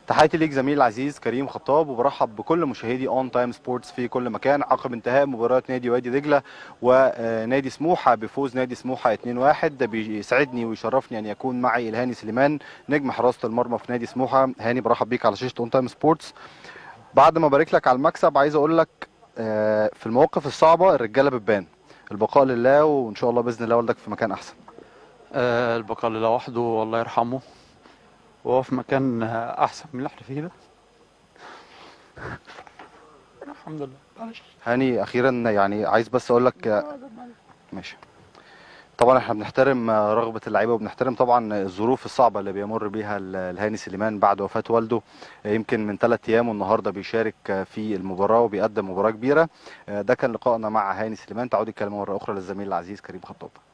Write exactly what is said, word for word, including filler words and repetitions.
تحياتي ليك زميلي العزيز كريم خطاب، وبرحب بكل مشاهدي اون تايم سبورتس في كل مكان. عقب انتهاء مباراة نادي وادي دجلة ونادي سموحة بفوز نادي سموحة اتنين واحد، بيسعدني ويشرفني ان يكون معي الهاني سليمان نجم حراسة المرمى في نادي سموحة. هاني برحب بيك على شاشة اون تايم سبورتس. بعد ما ابارك لك على المكسب، عايز اقول لك آه، في المواقف الصعبة الرجالة بتبان. البقاء لله، وان شاء الله باذن الله والدك في مكان احسن. آه، البقاء لله وحده والله يرحمه، وهو في مكان آه، احسن من اللي احنا فيه ده. الحمد لله. معلش. هاني اخيرا يعني عايز بس اقول لك آه، ماشي. طبعا احنا بنحترم رغبة اللعيبة، وبنحترم طبعا الظروف الصعبة اللي بيمر بيها الهاني سليمان بعد وفاة والده يمكن من ثلاث ايام، والنهارده بيشارك في المباراة وبيقدم مباراة كبيرة. ده كان لقائنا مع هاني سليمان. تعود الكلمة مرة أخرى للزميل العزيز كريم خطاب.